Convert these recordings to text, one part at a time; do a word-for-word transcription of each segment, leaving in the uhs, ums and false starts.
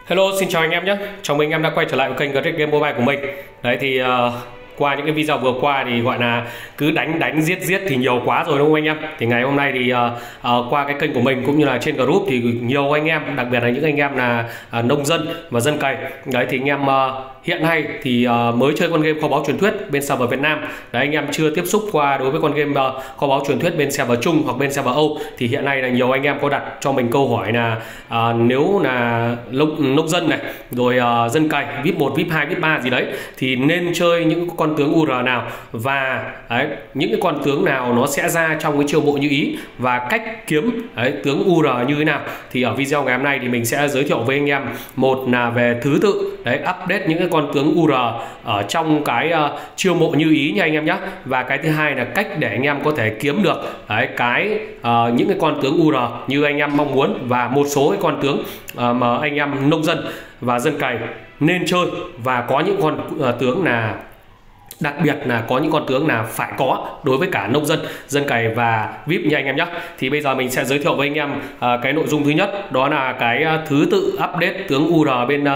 Hello, xin chào anh em nhé. Chào mừng anh em đã quay trở lại với kênh Great Game Mobile của mình. Đấy thì uh, qua những cái video vừa qua thì gọi là cứ đánh đánh giết giết thì nhiều quá rồi đúng không anh em? Thì ngày hôm nay thì uh, uh, qua cái kênh của mình cũng như là trên group thì nhiều anh em, đặc biệt là những anh em là uh, nông dân và dân cày. Đấy thì anh em uh, hiện nay thì uh, mới chơi con game kho báu truyền thuyết bên server Việt Nam. Đấy, anh em chưa tiếp xúc qua đối với con game uh, kho báu truyền thuyết bên server Trung hoặc bên server Âu thì hiện nay là nhiều anh em có đặt cho mình câu hỏi là uh, nếu là nông, nông dân này rồi uh, dân cày vê i pê một, vê i pê hai, vê i pê ba gì đấy thì nên chơi những con tướng u rờ nào và đấy, những cái con tướng nào nó sẽ ra trong cái chiêu mộ như ý và cách kiếm đấy, tướng u rờ như thế nào. Thì ở video ngày hôm nay thì mình sẽ giới thiệu với anh em, một là về thứ tự đấy, update những cái con tướng u rờ ở trong cái uh, chiêu mộ như ý nha anh em nhé. Và cái thứ hai là cách để anh em có thể kiếm được đấy, cái uh, những cái con tướng u rờ như anh em mong muốn, và một số cái con tướng uh, mà anh em nông dân và dân cày nên chơi, và có những con uh, tướng là đặc biệt là có những con tướng là phải có đối với cả nông dân, dân cày và vê i pê nha anh em nhé. Thì bây giờ mình sẽ giới thiệu với anh em uh, cái nội dung thứ nhất, đó là cái uh, thứ tự update tướng u rờ bên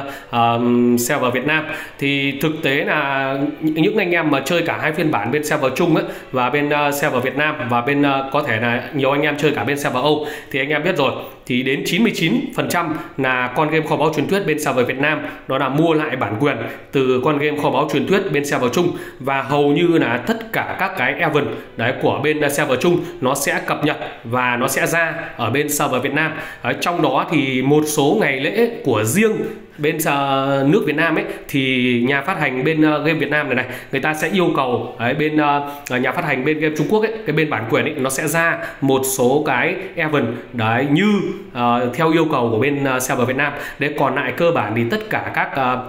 uh, server Việt Nam. Thì thực tế là những anh em mà chơi cả hai phiên bản bên server Trung ấy, và bên uh, server Việt Nam, và bên uh, có thể là nhiều anh em chơi cả bên server Âu, thì anh em biết rồi, thì đến chín mươi chín phần trăm là con game kho báu truyền thuyết bên server Việt Nam đó là mua lại bản quyền từ con game kho báu truyền thuyết bên server Trung. Và hầu như là tất cả các cái event đấy của bên server Trung nó sẽ cập nhật và nó sẽ ra ở bên server Việt Nam. Đấy, trong đó thì một số ngày lễ của riêng bên uh, nước Việt Nam ấy thì nhà phát hành bên uh, game Việt Nam này này người ta sẽ yêu cầu đấy, bên uh, nhà phát hành bên game Trung Quốc ấy, cái bên bản quyền ấy nó sẽ ra một số cái event đấy như uh, theo yêu cầu của bên uh, server Việt Nam. Để còn lại cơ bản thì tất cả các uh,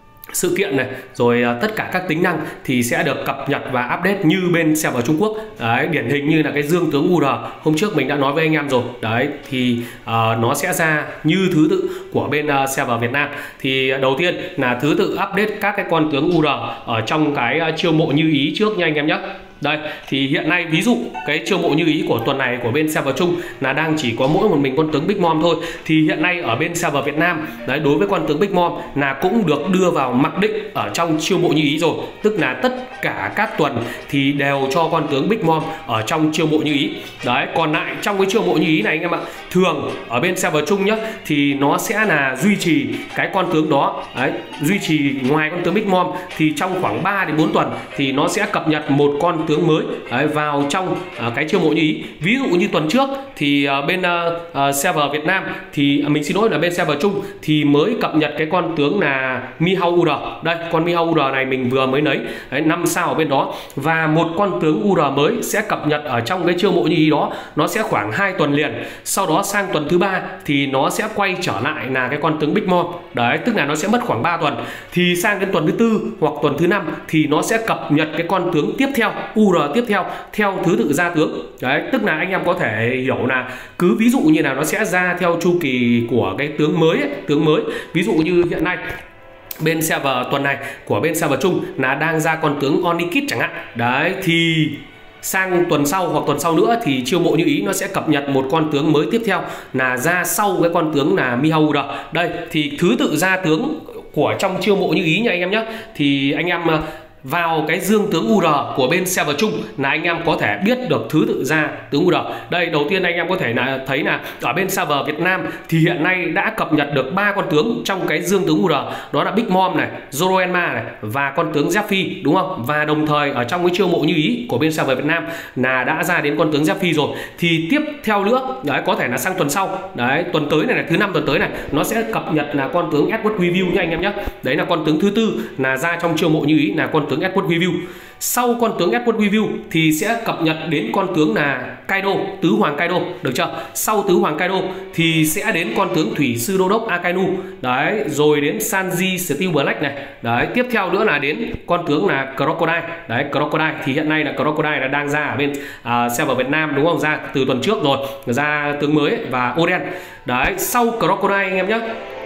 sự kiện này rồi uh, tất cả các tính năng thì sẽ được cập nhật và update như bên server Trung Quốc. Đấy, điển hình như là cái dương tướng u rờ hôm trước mình đã nói với anh em rồi. Đấy thì uh, nó sẽ ra như thứ tự của bên uh, server Việt Nam. Thì uh, đầu tiên là thứ tự update các cái con tướng u rờ ở trong cái uh, chiêu mộ như ý trước nha anh em nhé. Đây thì hiện nay ví dụ cái chiêu mộ như ý của tuần này của bên server Trung là đang chỉ có mỗi một mình con tướng Big Mom thôi. Thì hiện nay ở bên server Việt Nam đấy, đối với con tướng Big Mom là cũng được đưa vào mặc định ở trong chiêu mộ như ý rồi, tức là tất cả các tuần thì đều cho con tướng Big Mom ở trong chiêu mộ như ý. Đấy, còn lại trong cái chiêu mộ như ý này anh em ạ, thường ở bên server Trung nhá thì nó sẽ là duy trì cái con tướng đó. Đấy, duy trì ngoài con tướng Big Mom thì trong khoảng ba đến bốn tuần thì nó sẽ cập nhật một con tướng mới đấy, vào trong uh, cái chiêu mộ như ý. Ví dụ như tuần trước thì uh, bên uh, uh, server Việt Nam thì uh, mình xin lỗi là bên server Trung thì mới cập nhật cái con tướng là Mihao u rờ. Đây, con Mihao u rờ này mình vừa mới lấy năm sao ở bên đó, và một con tướng u rờ mới sẽ cập nhật ở trong cái chiêu mộ như ý đó, nó sẽ khoảng hai tuần liền. Sau đó sang tuần thứ ba thì nó sẽ quay trở lại là cái con tướng Big Mom. Đấy, tức là nó sẽ mất khoảng ba tuần. Thì sang cái tuần thứ tư hoặc tuần thứ năm thì nó sẽ cập nhật cái con tướng tiếp theo, u rờ tiếp theo theo thứ tự ra tướng. Đấy, tức là anh em có thể hiểu là cứ ví dụ như là nó sẽ ra theo chu kỳ của cái tướng mới ấy, tướng mới. Ví dụ như hiện nay bên server tuần này của bên server Trung là đang ra con tướng Onyx chẳng hạn. Đấy thì sang tuần sau hoặc tuần sau nữa thì chiêu mộ như ý nó sẽ cập nhật một con tướng mới tiếp theo là ra sau cái con tướng là Mihao u rờ. Đây thì thứ tự ra tướng của trong chiêu mộ như ý nha anh em nhé. Thì anh em vào cái dương tướng u rờ của bên server Trung là anh em có thể biết được thứ tự ra tướng u rờ. Đây, đầu tiên anh em có thể là thấy là ở bên server Việt Nam thì hiện nay đã cập nhật được ba con tướng trong cái dương tướng u rờ, đó là Big Mom này, Zoroenma này và con tướng Zephy, đúng không? Và đồng thời ở trong cái chiêu mộ như ý của bên server Việt Nam là đã ra đến con tướng Zephy rồi. Thì tiếp theo nữa, đấy, có thể là sang tuần sau, đấy, tuần tới này, này thứ năm tuần tới này nó sẽ cập nhật là con tướng Edward Review nha anh em nhé. Đấy là con tướng thứ tư là ra trong chiêu mộ như ý, là con tướng Edward Review. Sau con tướng Edward Review thì sẽ cập nhật đến con tướng là Kaido, tứ hoàng Kaido, được chưa? Sau tứ hoàng Kaido thì sẽ đến con tướng thủy sư đô đốc Akainu. Đấy, rồi đến Sanji Steel Black này. Đấy, tiếp theo nữa là đến con tướng là Crocodile. Đấy, Crocodile thì hiện nay là Crocodile là đang ra ở bên uh, server Việt Nam, đúng không? Ra từ tuần trước rồi, ra tướng mới và Oden. Đấy, sau Crocodile anh em nhé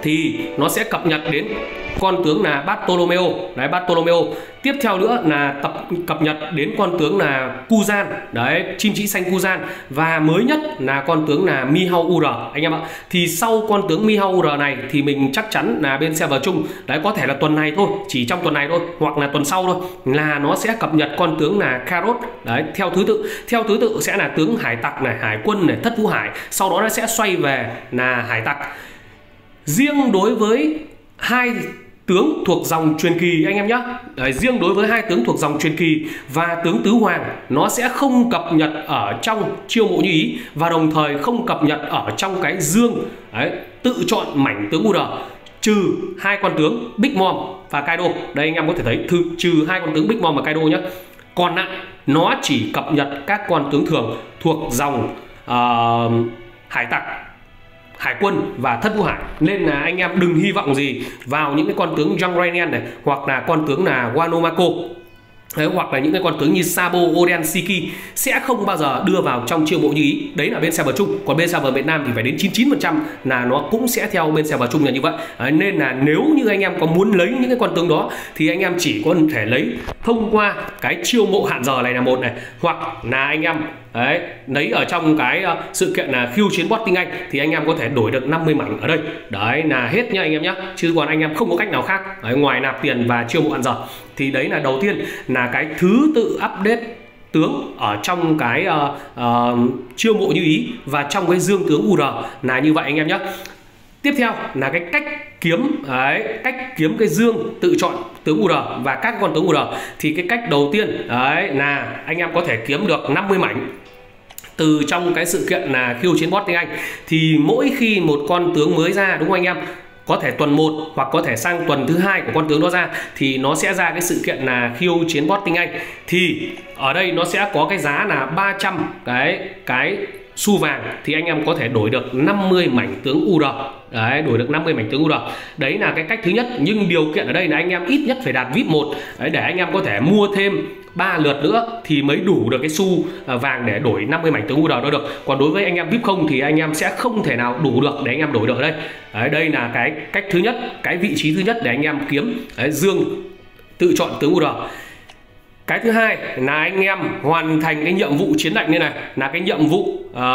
thì nó sẽ cập nhật đến con tướng là Bartolomeo. Đấy, Bartolomeo. Tiếp theo nữa là tập cập nhật đến con tướng là Kuzan. Đấy, chim chỉ xanh Kuzan. Và mới nhất là con tướng là Mihao U R anh em ạ. Thì sau con tướng Mihao U R này thì mình chắc chắn là bên server chung, đấy có thể là tuần này thôi, chỉ trong tuần này thôi, hoặc là tuần sau thôi, là nó sẽ cập nhật con tướng là Karot. Đấy, theo thứ tự, theo thứ tự sẽ là tướng hải tặc này, hải quân này, thất vũ hải. Sau đó nó sẽ xoay về là hải tặc. Riêng đối với hai tướng thuộc dòng truyền kỳ anh em nhé. Đấy, riêng đối với hai tướng thuộc dòng truyền kỳ và tướng tứ hoàng, nó sẽ không cập nhật ở trong chiêu mộ như ý, và đồng thời không cập nhật ở trong cái dương đấy, tự chọn mảnh tướng u rờ, trừ hai con tướng Big Mom và Kaido. Đây anh em có thể thấy, trừ, trừ hai con tướng Big Mom và Kaido nhé. Còn lại nó chỉ cập nhật các con tướng thường thuộc dòng uh, hải tặc, hải quân và thất vũ hải. Nên là anh em đừng hy vọng gì vào những cái con tướng Young Rainian này, hoặc là con tướng là Wano Mako. Đấy, hoặc là những cái con tướng như Sabo, Oden, Shiki sẽ không bao giờ đưa vào trong chiêu mộ như ý. Đấy là bên server chung. Còn bên server Việt Nam thì phải đến chín mươi chín phần trăm là nó cũng sẽ theo bên server chung là như vậy. Đấy, nên là nếu như anh em có muốn lấy những cái con tướng đó thì anh em chỉ có thể lấy thông qua cái chiêu mộ hạn giờ này là một này, hoặc là anh em đấy lấy ở trong cái uh, sự kiện là khiêu chiến bot tiếng Anh thì anh em có thể đổi được năm mươi mảnh ở đây. Đấy là hết nha anh em nhé, chứ còn anh em không có cách nào khác đấy, ngoài nạp tiền và chiêu mộ hạn giờ. Thì đấy là đầu tiên là cái thứ tự update tướng ở trong cái uh, uh, chiêu mộ như ý và trong cái dương tướng u rờ là như vậy anh em nhé. Tiếp theo là cái cách kiếm đấy, cách kiếm cái dương tự chọn tướng u rờ và các con tướng u rờ. Thì cái cách đầu tiên đấy là anh em có thể kiếm được năm mươi mảnh từ trong cái sự kiện là khiêu chiến bot tiếng Anh. Thì mỗi khi một con tướng mới ra, đúng không anh em, có thể tuần một hoặc có thể sang tuần thứ hai của con tướng đó ra, thì nó sẽ ra cái sự kiện là khiêu chiến bot tiếng Anh. Thì ở đây nó sẽ có cái giá là ba trăm cái cái xu vàng, thì anh em có thể đổi được năm mươi mảnh tướng u rờ. Đấy, đổi được năm mươi mảnh tướng u rờ. Đấy là cái cách thứ nhất. Nhưng điều kiện ở đây là anh em ít nhất phải đạt vê i pê một đấy, để anh em có thể mua thêm ba lượt nữa thì mới đủ được cái xu vàng để đổi năm mươi mảnh tướng u rờ đó được. Còn đối với anh em vê i pê không thì anh em sẽ không thể nào đủ được để anh em đổi được ở đây. Đấy, đây là cái cách thứ nhất, cái vị trí thứ nhất để anh em kiếm đấy, dương tự chọn tướng u rờ. Cái thứ hai là anh em hoàn thành cái nhiệm vụ chiến lệnh như này, là cái nhiệm vụ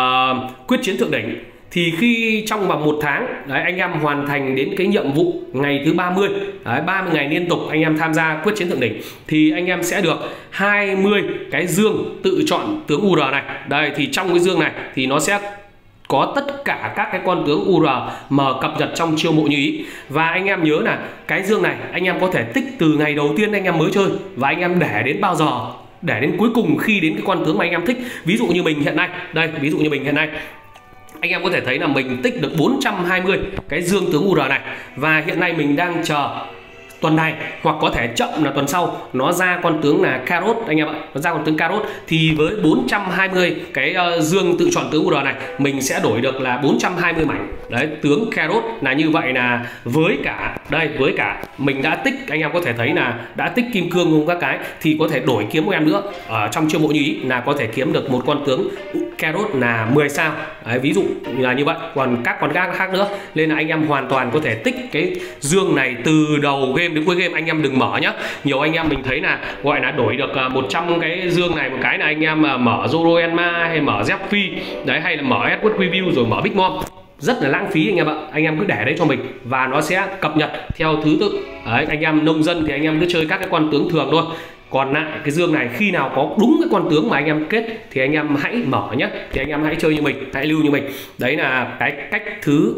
uh, quyết chiến thượng đỉnh. Thì khi trong vòng một tháng đấy, anh em hoàn thành đến cái nhiệm vụ ngày thứ ba mươi đấy, ba mươi ngày liên tục anh em tham gia quyết chiến thượng đỉnh, thì anh em sẽ được hai mươi cái dương tự chọn tướng u rờ này. Đây thì trong cái dương này thì nó sẽ có tất cả các cái con tướng u rờ mà cập nhật trong chiêu mộ như ý. Và anh em nhớ là cái dương này anh em có thể tích từ ngày đầu tiên anh em mới chơi, và anh em để đến bao giờ, để đến cuối cùng khi đến cái con tướng mà anh em thích. Ví dụ như mình hiện nay, đây ví dụ như mình hiện nay anh em có thể thấy là mình tích được bốn trăm hai mươi cái dương tướng u rờ này, và hiện nay mình đang chờ tuần này hoặc có thể chậm là tuần sau nó ra con tướng là Karot anh em ạ, nó ra con tướng Karot. Thì với bốn trăm hai mươi cái uh, dương tự chọn tướng u rờ này mình sẽ đổi được là bốn trăm hai mươi mảnh đấy, tướng Karot là như vậy. Là với cả đây, với cả mình đã tích, anh em có thể thấy là đã tích kim cương cùng các cái, thì có thể đổi kiếm một em nữa ở trong chiêu mộ như ý là có thể kiếm được một con tướng Karot là mười sao đấy, ví dụ là như vậy. Còn các con gác khác nữa, nên là anh em hoàn toàn có thể tích cái dương này từ đầu game đến cuối game, anh em đừng mở nhá. Nhiều anh em mình thấy là gọi là đổi được một trăm cái dương này một cái là anh em mở Zoroenma hay mở Zephyr đấy, hay là mở Edward Review rồi mở Big Mom, rất là lãng phí anh em ạ. Anh em cứ để đấy cho mình và nó sẽ cập nhật theo thứ tự đấy. Anh em nông dân thì anh em cứ chơi các cái con tướng thường thôi, còn lại cái dương này khi nào có đúng cái con tướng mà anh em kết thì anh em hãy mở nhé, thì anh em hãy chơi như mình, hãy lưu như mình. Đấy là cái cách thứ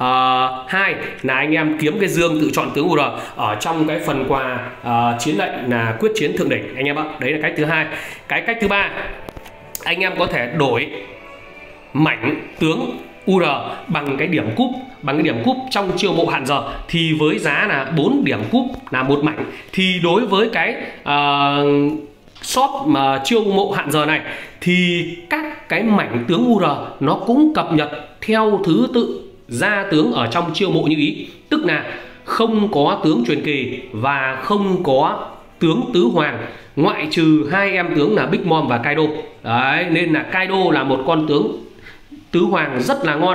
Uh, hai là anh em kiếm cái dương tự chọn tướng u rờ ở trong cái phần quà uh, chiến lệnh là quyết chiến thượng đỉnh anh em ạ. Đấy là cách thứ hai. Cái cách thứ ba, anh em có thể đổi mảnh tướng u rờ bằng cái điểm cúp, bằng cái điểm cúp trong chiêu mộ hạn giờ. Thì với giá là bốn điểm cúp là một mảnh, thì đối với cái uh, shop mà chiêu mộ hạn giờ này thì các cái mảnh tướng u rờ nó cũng cập nhật theo thứ tự ra tướng ở trong chiêu mộ như ý. Tức là không có tướng truyền kỳ và không có tướng tứ hoàng, ngoại trừ hai em tướng là Big Mom và Kaido. Đấy, nên là Kaido là một con tướng tứ hoàng rất là ngon.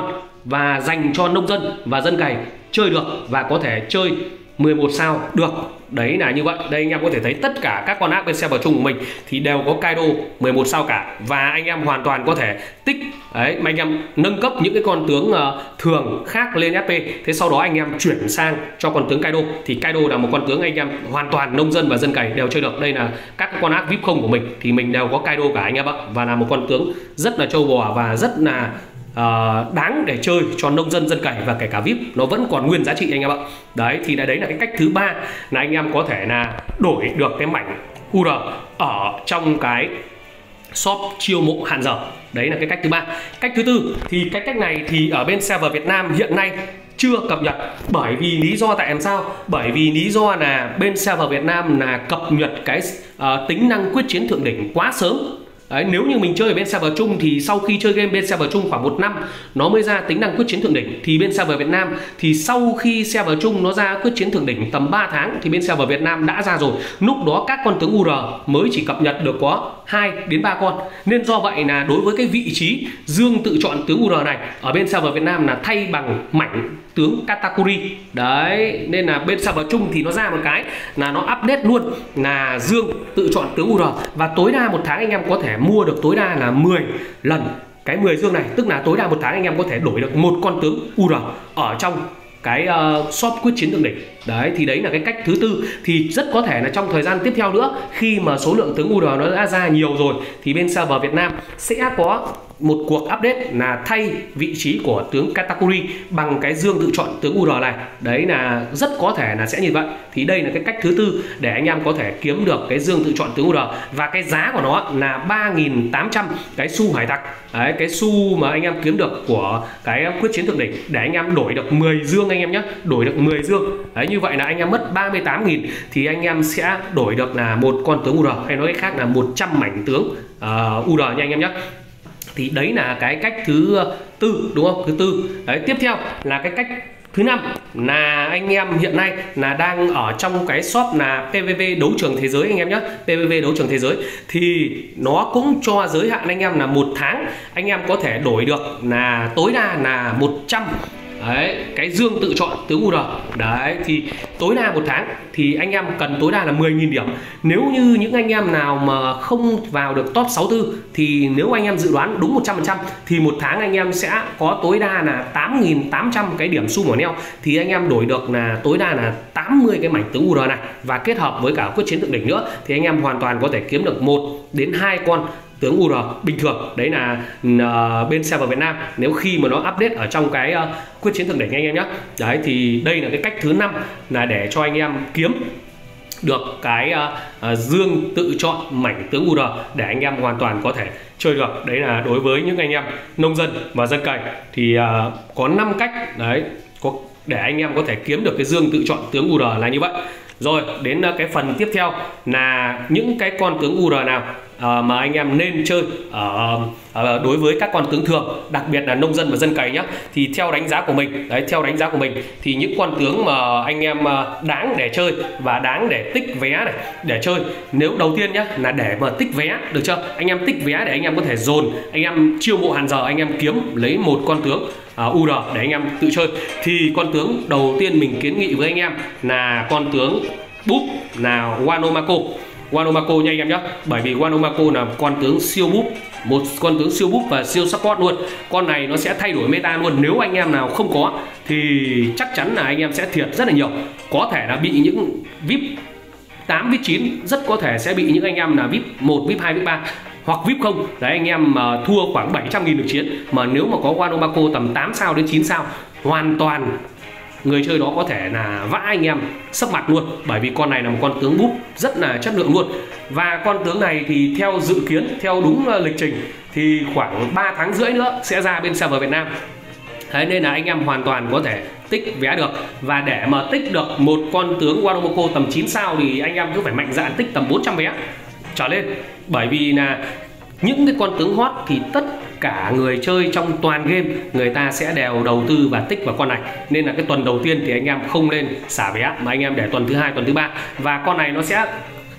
và dành cho nông dân và dân cày chơi được và có thể chơi mười một sao được. Đấy là như vậy. Đây anh em có thể thấy tất cả các con ác bên server chung của mình thì đều có Kaido mười một sao cả, và anh em hoàn toàn có thể tích đấy mà anh em nâng cấp những cái con tướng uh, thường khác lên ép pê. Thế sau đó anh em chuyển sang cho con tướng Kaido, thì Kaido là một con tướng anh em hoàn toàn nông dân và dân cày đều chơi được. Đây là các cái con ác vê i pê không của mình thì mình đều có Kaido cả anh em ạ, và là một con tướng rất là trâu bò và rất là Uh, đáng để chơi cho nông dân dân cày và kể cả vê i pê, nó vẫn còn nguyên giá trị anh em ạ. Đấy thì đấy là cái cách thứ ba là anh em có thể là đổi được cái mảnh u rờ ở trong cái shop chiêu mộ hạn giờ. Đấy là cái cách thứ ba. Cách thứ tư thì cái cách này thì ở bên server Việt Nam hiện nay chưa cập nhật, bởi vì lý do tại làm sao? Bởi vì lý do là bên server Việt Nam là cập nhật cái uh, tính năng quyết chiến thượng đỉnh quá sớm. Đấy, nếu như mình chơi ở bên server chung thì sau khi chơi game bên server chung khoảng một năm nó mới ra tính năng quyết chiến thượng đỉnh, thì bên server Việt Nam thì sau khi server chung nó ra quyết chiến thượng đỉnh tầm ba tháng thì bên server Việt Nam đã ra rồi. Lúc đó các con tướng u rờ mới chỉ cập nhật được có hai đến ba con. Nên do vậy là đối với cái vị trí dương tự chọn tướng u rờ này ở bên server Việt Nam là thay bằng mảnh tướng Katakuri. Đấy, nên là bên server chung thì nó ra một cái là nó update luôn là dương tự chọn tướng u rờ, và tối đa một tháng anh em có thể mua được tối đa là mười lần cái mười dương này, tức là tối đa một tháng anh em có thể đổi được một con tướng u rờ ở trong cái uh, shop quyết chiến thượng đỉnh. Đấy thì đấy là cái cách thứ tư. Thì rất có thể là trong thời gian tiếp theo nữa, khi mà số lượng tướng u rờ nó đã ra nhiều rồi thì bên server Việt Nam sẽ có một cuộc update là thay vị trí của tướng Katakuri bằng cái dương tự chọn tướng u rờ này. Đấy là rất có thể là sẽ như vậy. Thì đây là cái cách thứ tư để anh em có thể kiếm được cái dương tự chọn tướng u rờ, và cái giá của nó là ba nghìn tám trăm cái xu hải tặc. Đấy, cái xu mà anh em kiếm được của cái quyết chiến thượng đỉnh để anh em đổi được mười dương anh em nhé, đổi được mười dương. Đấy, như vậy là anh em mất ba mươi tám nghìn thì anh em sẽ đổi được là một con tướng u rờ, hay nói cách khác là một trăm mảnh tướng uh, u rờ nha anh em nhé. Thì đấy là cái cách thứ tư, đúng không? Thứ tư. Đấy, tiếp theo là cái cách thứ năm là anh em hiện nay là đang ở trong cái shop là pê vê vê đấu trường thế giới anh em nhé. pê vê vê đấu trường thế giới thì nó cũng cho giới hạn anh em là một tháng anh em có thể đổi được là tối đa là một trăm đấy cái dương tự chọn tướng u rờ. Đấy thì tối đa một tháng thì anh em cần tối đa là mười nghìn điểm. Nếu như những anh em nào mà không vào được top sáu mươi tư thì nếu anh em dự đoán đúng một trăm phần trăm thì một tháng anh em sẽ có tối đa là tám nghìn tám trăm cái điểm xu mỏ neo, thì anh em đổi được là tối đa là tám mươi cái mảnh tướng u rờ này, và kết hợp với cả quyết chiến thượng đỉnh nữa thì anh em hoàn toàn có thể kiếm được một đến hai con tướng u rờ bình thường. Đấy là uh, bên server Việt Nam nếu khi mà nó update ở trong cái uh, quyết chiến thượng đỉnh anh em nhé. Đấy thì đây là cái cách thứ năm là để cho anh em kiếm được cái uh, uh, dương tự chọn mảnh tướng u rờ để anh em hoàn toàn có thể chơi được. Đấy là đối với những anh em nông dân và dân cày thì uh, có năm cách đấy có để anh em có thể kiếm được cái dương tự chọn tướng u rờ là như vậy. Rồi đến uh, cái phần tiếp theo là những cái con tướng u rờ nào À, mà anh em nên chơi ở, ở đối với các con tướng thường, đặc biệt là nông dân và dân cày nhé. Thì theo đánh giá của mình, đấy theo đánh giá của mình thì những con tướng mà anh em đáng để chơi và đáng để tích vé này để chơi, nếu đầu tiên nhé là để mà tích vé, được chưa? Anh em tích vé để anh em có thể dồn, anh em chiêu mộ hàn giờ, anh em kiếm lấy một con tướng uh, u rờ để anh em tự chơi. Thì con tướng đầu tiên mình kiến nghị với anh em là con tướng búp là Wano Mako. Wano Mako nha anh em nhé, bởi vì Wano Mako là con tướng siêu búp, một con tướng siêu búp và siêu support luôn. Con này nó sẽ thay đổi meta luôn. Nếu anh em nào không có thì chắc chắn là anh em sẽ thiệt rất là nhiều. Có thể là bị những vê i pê tám, vê i pê chín, rất có thể sẽ bị những anh em là vê i pê một, vê i pê hai, vê i pê ba hoặc vê i pê không. Đấy, anh em mà thua khoảng bảy trăm nghìn được chiến, mà nếu mà có Wano Mako tầm tám sao đến chín sao, hoàn toàn người chơi đó có thể là vã anh em sấp mặt luôn, bởi vì con này là một con tướng búp rất là chất lượng luôn. Và con tướng này thì theo dự kiến, theo đúng lịch trình thì khoảng ba tháng rưỡi nữa sẽ ra bên server Việt Nam. Thế nên là anh em hoàn toàn có thể tích vé được. Và để mà tích được một con tướng Wano Mako tầm chín sao thì anh em cứ phải mạnh dạn tích tầm bốn trăm vé trở lên, bởi vì là những cái con tướng hot thì tất cả người chơi trong toàn game người ta sẽ đều đầu tư và tích vào con này. Nên là cái tuần đầu tiên thì anh em không nên xả vé, mà anh em để tuần thứ hai, tuần thứ ba. Và con này nó sẽ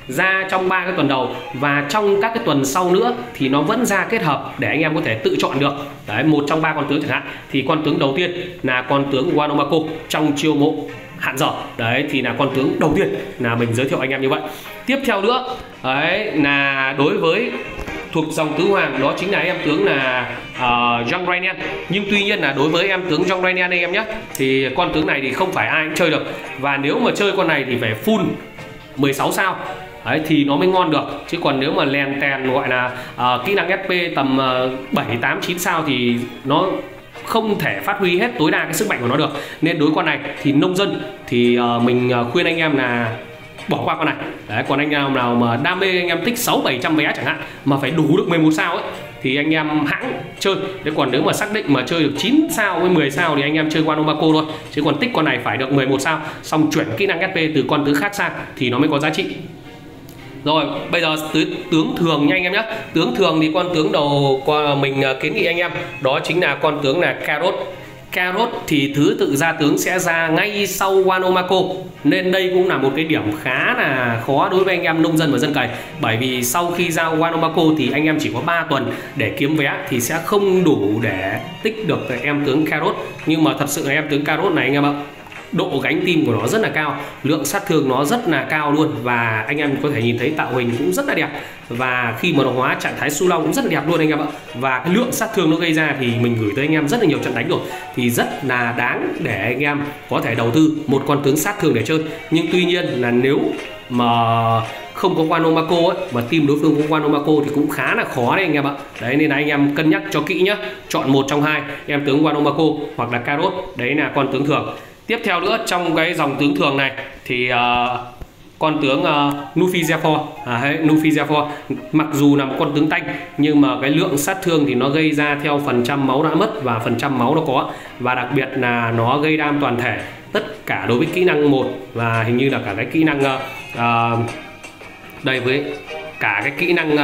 ra trong ba cái tuần đầu và trong các cái tuần sau nữa thì nó vẫn ra kết hợp để anh em có thể tự chọn được. Đấy, một trong ba con tướng chẳng hạn. Thì con tướng đầu tiên là con tướng Wano Mako trong chiêu mộ hạn dở. Đấy thì là con tướng đầu tiên là mình giới thiệu anh em như vậy. Tiếp theo nữa đấy là đối với thuộc dòng tứ hoàng, đó chính là em tướng là uh, Young Rainian. Nhưng tuy nhiên là đối với em tướng Young Rainian anh em nhé, thì con tướng này thì không phải ai cũng chơi được. Và nếu mà chơi con này thì phải full mười sáu sao. Đấy, thì nó mới ngon được. Chứ còn nếu mà lèn tèn gọi là uh, kỹ năng ép pê tầm uh, bảy, tám, chín sao thì nó không thể phát huy hết tối đa cái sức mạnh của nó được. Nên đối con này thì nông dân thì uh, mình uh, khuyên anh em là bỏ qua con này. Đấy, còn anh em nào mà đam mê, anh em thích sáu bảy trăm vé chẳng hạn mà phải đủ được mười một sao ấy thì anh em hãng chơi. Thế còn nếu mà xác định mà chơi được chín sao với mười sao thì anh em chơi Wano Mako thôi. Chứ còn tích con này phải được mười một sao, xong chuyển kỹ năng ép pê từ con tướng khác sang thì nó mới có giá trị. Rồi, bây giờ tướng thường nha anh em nhé. Tướng thường thì con tướng đầu mình kiến nghị anh em đó chính là con tướng là Carrot. Carrot thì thứ tự ra tướng sẽ ra ngay sau Wano Mako. Nên đây cũng là một cái điểm khá là khó đối với anh em nông dân và dân cày. Bởi vì sau khi ra Wano Mako thì anh em chỉ có ba tuần để kiếm vé thì sẽ không đủ để tích được em tướng Carrot. Nhưng mà thật sự là em tướng Carrot này anh em ạ, độ gánh tim của nó rất là cao, lượng sát thương nó rất là cao luôn. Và anh em có thể nhìn thấy tạo hình cũng rất là đẹp. Và khi mà nó hóa trạng thái Su Long cũng rất là đẹp luôn anh em ạ. Và cái lượng sát thương nó gây ra thì mình gửi tới anh em rất là nhiều trận đánh rồi. Thì rất là đáng để anh em có thể đầu tư một con tướng sát thương để chơi. Nhưng tuy nhiên là nếu mà không có Wano Mako ấy, mà team đối phương có Wano Mako thì cũng khá là khó đấy anh em ạ. Đấy nên là anh em cân nhắc cho kỹ nhé. Chọn một trong hai, em tướng Wano Mako hoặc là Carrot. Đấy là con tướng thường. Tiếp theo nữa trong cái dòng tướng thường này thì uh, con tướng uh, Nufi Zephyr, à, Nufi Zephyr mặc dù là một con tướng tanh nhưng mà cái lượng sát thương thì nó gây ra theo phần trăm máu đã mất và phần trăm máu nó có. Và đặc biệt là nó gây đam toàn thể tất cả đối với kỹ năng một và hình như là cả cái kỹ năng uh, uh, đây với cả cái kỹ năng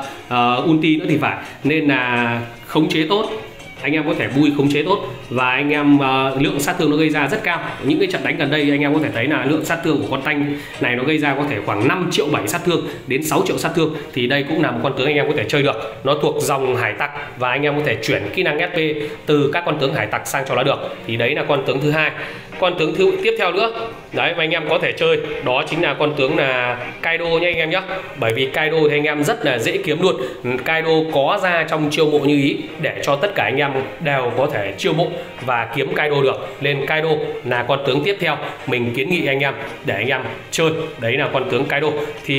uh, uh, ulti nữa thì phải. Nên là khống chế tốt, anh em có thể bui khống chế tốt và anh em uh, lượng sát thương nó gây ra rất cao. Những cái trận đánh gần đây anh em có thể thấy là lượng sát thương của con tanh này nó gây ra có thể khoảng năm triệu bảy sát thương đến sáu triệu sát thương. Thì đây cũng là một con tướng anh em có thể chơi được. Nó thuộc dòng hải tặc và anh em có thể chuyển kỹ năng ép pê từ các con tướng hải tặc sang cho nó được. Thì đấy là con tướng thứ hai. Con tướng thứ tiếp theo nữa đấy mà anh em có thể chơi đó chính là con tướng là Kaido nha anh em nhé. Bởi vì Kaido thì anh em rất là dễ kiếm luôn. Kaido có ra trong chiêu mộ như ý để cho tất cả anh em đều có thể chiêu mộ và kiếm Kaido được. Nên Kaido là con tướng tiếp theo mình kiến nghị anh em để anh em chơi. Đấy là con tướng Kaido.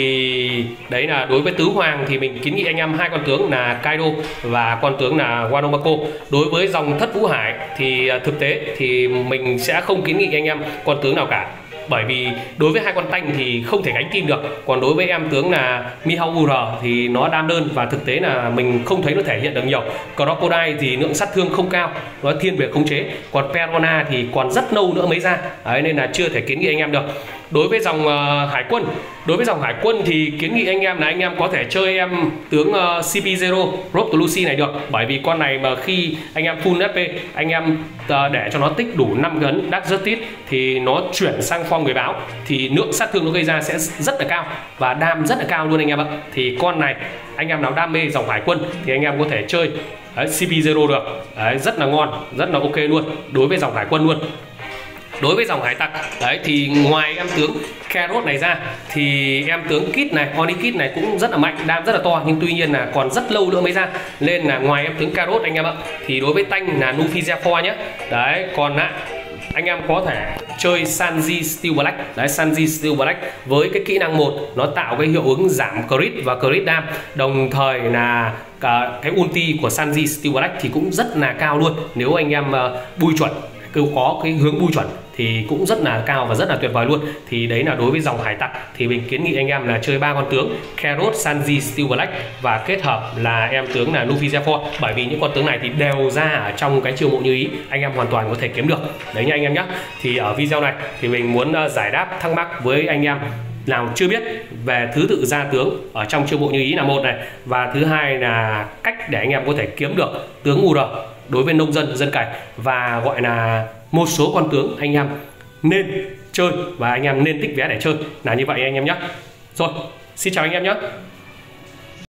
Thì đấy là đối với tứ hoàng thì mình kiến nghị anh em hai con tướng là Kaido và con tướng là Wano Mako. Đối với dòng Thất Vũ Hải thì thực tế thì mình sẽ không kiến nghị anh em con tướng nào cả. Bởi vì đối với hai con tanh thì không thể gánh tim được. Còn đối với em tướng là Mihawk u rờ thì nó đam đơn và thực tế là mình không thấy nó thể hiện được nhiều. Crocodile thì lượng sát thương không cao, nó thiên về khống chế. Còn Perona thì còn rất lâu nữa mới ra. Đấy, nên là chưa thể kiến nghị anh em được. Đối với dòng uh, hải quân, đối với dòng hải quân thì kiến nghị anh em là anh em có thể chơi em tướng uh, xê pê zero Rob to Lucy này được. Bởi vì con này mà khi anh em full ép pê, anh em uh, để cho nó tích đủ năm gấn Dark Justice thì nó chuyển sang form người báo thì lượng sát thương nó gây ra sẽ rất là cao và đam rất là cao luôn anh em ạ. Thì con này anh em nào đam mê dòng hải quân thì anh em có thể chơi đấy, xê pê zero được. Đấy, rất là ngon, rất là ok luôn đối với dòng hải quân luôn. Đối với dòng hải tặc đấy thì ngoài em tướng Carrot này ra thì em tướng Kid này, Oni Kid này cũng rất là mạnh, đam rất là to, nhưng tuy nhiên là còn rất lâu nữa mới ra. Nên là ngoài em tướng Carrot anh em ạ thì đối với tanh là Nufi Zephyr nhé. Đấy, còn lại anh em có thể chơi Sanji Steel Black. Đấy, Sanji Steel Black với cái kỹ năng một nó tạo cái hiệu ứng giảm crit và crit đam, đồng thời là cả cái ulti của Sanji Steel Black thì cũng rất là cao luôn. Nếu anh em uh, bui chuẩn, cứ có cái hướng bui chuẩn thì cũng rất là cao và rất là tuyệt vời luôn. Thì đấy là đối với dòng hải tặc thì mình kiến nghị anh em là chơi ba con tướng Carrot, Sanji, Steel Black và kết hợp là em tướng là Nufi Zephyr. Bởi vì những con tướng này thì đều ra ở trong cái chiêu mộ như ý, anh em hoàn toàn có thể kiếm được. Đấy nha anh em nhé. Thì ở video này thì mình muốn giải đáp thắc mắc với anh em nào chưa biết về thứ tự ra tướng ở trong chiêu mộ như ý là một này, và thứ hai là cách để anh em có thể kiếm được tướng u rờ đối với nông dân dân cày, và gọi là một số con tướng anh em nên chơi và anh em nên tích vé để chơi là như vậy anh em nhé. Rồi, Xin chào anh em nhé.